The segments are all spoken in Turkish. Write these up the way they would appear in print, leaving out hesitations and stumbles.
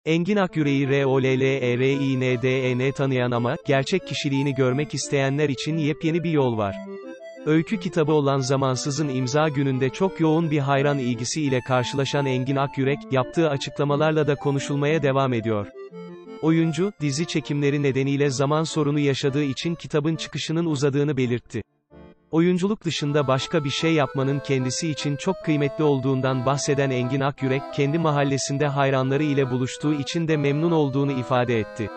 Engin Akyürek'i ROLLERINDEN tanıyan ama, gerçek kişiliğini görmek isteyenler için yepyeni bir yol var. Öykü kitabı olan Zamansız'ın imza gününde çok yoğun bir hayran ilgisi ile karşılaşan Engin Akyürek, yaptığı açıklamalarla da konuşulmaya devam ediyor. Oyuncu, dizi çekimleri nedeniyle zaman sorunu yaşadığı için kitabın çıkışının uzadığını belirtti. Oyunculuk dışında başka bir şey yapmanın kendisi için çok kıymetli olduğundan bahseden Engin Akyürek, kendi mahallesinde hayranları ile buluştuğu için de memnun olduğunu ifade etti.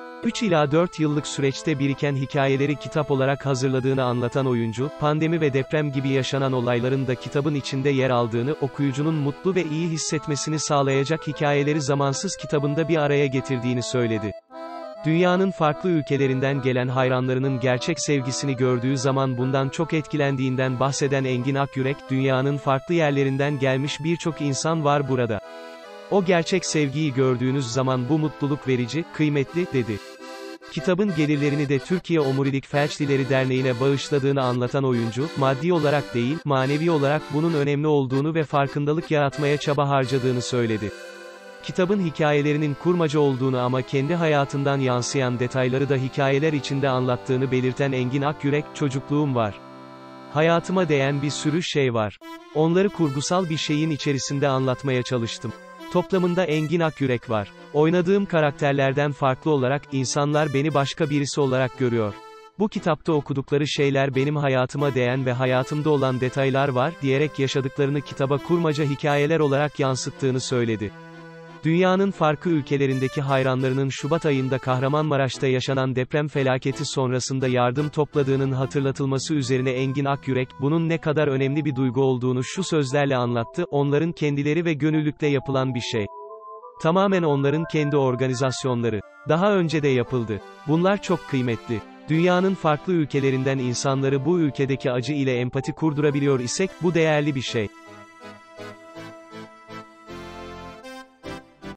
3 ila 4 yıllık süreçte biriken hikayeleri kitap olarak hazırladığını anlatan oyuncu, pandemi ve deprem gibi yaşanan olayların da kitabın içinde yer aldığını, okuyucunun mutlu ve iyi hissetmesini sağlayacak hikayeleri Zamansız kitabında bir araya getirdiğini söyledi. Dünyanın farklı ülkelerinden gelen hayranlarının gerçek sevgisini gördüğü zaman bundan çok etkilendiğinden bahseden Engin Akyürek, dünyanın farklı yerlerinden gelmiş birçok insan var burada. O gerçek sevgiyi gördüğünüz zaman bu mutluluk verici, kıymetli, dedi. Kitabın gelirlerini de Türkiye Omurilik Felçlileri Derneği'ne bağışladığını anlatan oyuncu, maddi olarak değil, manevi olarak bunun önemli olduğunu ve farkındalık yaratmaya çaba harcadığını söyledi. Kitabın hikayelerinin kurmaca olduğunu ama kendi hayatından yansıyan detayları da hikayeler içinde anlattığını belirten Engin Akyürek, çocukluğum var. Hayatıma değen bir sürü şey var. Onları kurgusal bir şeyin içerisinde anlatmaya çalıştım. Toplamında Engin Akyürek var. Oynadığım karakterlerden farklı olarak, insanlar beni başka birisi olarak görüyor. Bu kitapta okudukları şeyler benim hayatıma değen ve hayatımda olan detaylar var, diyerek yaşadıklarını kitaba kurmaca hikayeler olarak yansıttığını söyledi. Dünyanın farklı ülkelerindeki hayranlarının Şubat ayında Kahramanmaraş'ta yaşanan deprem felaketi sonrasında yardım topladığının hatırlatılması üzerine Engin Akyürek, bunun ne kadar önemli bir duygu olduğunu şu sözlerle anlattı: onların kendileri ve gönüllülükle yapılan bir şey. Tamamen onların kendi organizasyonları. Daha önce de yapıldı. Bunlar çok kıymetli. Dünyanın farklı ülkelerinden insanları bu ülkedeki acı ile empati kurdurabiliyor isek, bu değerli bir şey.